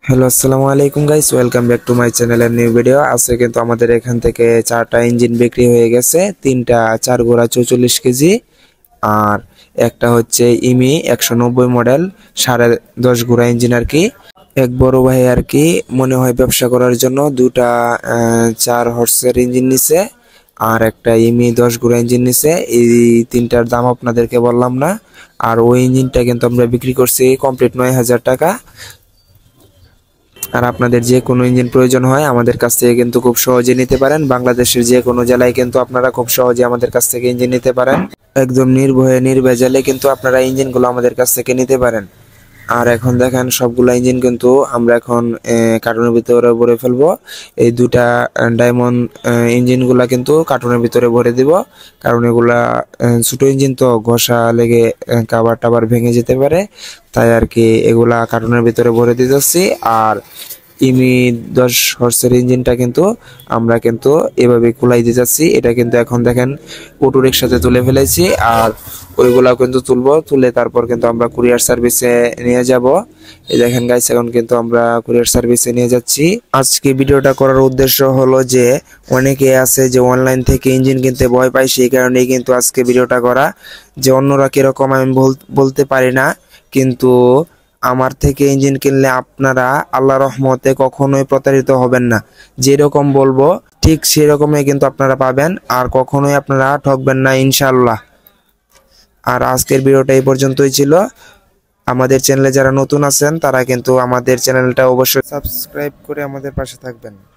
Hello আসসালামু আলাইকুম guys, welcome back to my channel এর নিউ ভিডিও। আজকে কিন্তু আমাদের এখান থেকে 4টা ইঞ্জিন বিক্রি হয়ে গেছে। 3টা 4 ঘোড়া 44 কেজি আর একটা হচ্ছে ইমি 190 মডেল 10.5 ঘোড়া ইঞ্জিন আর কি। এক বড় ভাই আর কি মনে হয় ব্যবসা করার জন্য দুটা 4 হর্সের ইঞ্জিন নিছে আর একটা ইমি 10 ঘোড়া ইঞ্জিন নিছে। এই তিনটার দাম আপনাদেরকে বললাম না। আর ওই ইঞ্জিনটা কিন্তু আমরা বিক্রি করছি কমপ্লিট 9,000 টাকা। আর আপনাদের যে কোনো ইঞ্জিন প্রয়োজন হয় আমাদের কাছ থেকে কিন্তু খুব সহজে নিতে পারেন। বাংলাদেশের যে কোনো জেলায় কিন্তু আপনারা খুব সহজে আমাদের কাছ থেকে ইঞ্জিন নিতে পারেন। একদম নির্ভয়ে নির্ভেজালে কিন্তু আপনারা ইঞ্জিনগুলো আমাদের কাছ থেকে নিতে পারেন। আর এখন দেখেন সবগুলো ইঞ্জিন কিন্তু আমরা এখন কার্টুনের ভিতরে ভরে ফেলবো। এই দুটা ডায়মন্ড ইঞ্জিনগুলা কিন্তু কার্টুনের ভিতরে ভরে দিব, কারণ এগুলা ছোট ইঞ্জিন তো ঘষা লেগে কাভার টাবার ভেঙে যেতে পারে, তাই আর কি এগুলা কার্টুনের ভিতরে ভরে দিতেছি। আর ইমি 10 হর্সের ইঞ্জিনটা কিন্তু আমরা কিন্তু এভাবে কুলাই দিতেছি। এটা কিন্তু এখন দেখেন অটো রিক্সাতে তুলে ফেলেছি, আর ওইগুলাও কিন্তু তুলে তারপর কিন্তু আমরা কুরিয়ার সার্ভিসে নিয়ে যাব। এই দেখেন গাইস, এখন কিন্তু আমরা কুরিয়ার সার্ভিসে নিয়ে যাচ্ছি। আজকে ভিডিওটা করার উদ্দেশ্য হলো যে অনেকে আছে যে অনলাইন থেকে ইঞ্জিন কিনতে ভয় পায়, সেই কারণেই কিন্তু আজকে ভিডিওটা করা। যে অন্যরা কিরকম আমি বলতে পারি না, কিন্তু আমার থেকে ইঞ্জিন কিনলে আপনারা আল্লাহ রহমতে কখনোই প্রতারিত হবেন না। যেরকম বলবো ঠিক সেরকমই কিন্তু আপনারা পাবেন, আর কখনোই আপনারা ঠকবেন না ইনশাআল্লাহ। আর আজকের ভিডিওটা এই পর্যন্তই ছিল। আমাদের চ্যানেলে যারা নতুন আছেন তারা কিন্তু আমাদের চ্যানেলটা অবশ্যই সাবস্ক্রাইব করে আমাদের পাশে থাকবেন।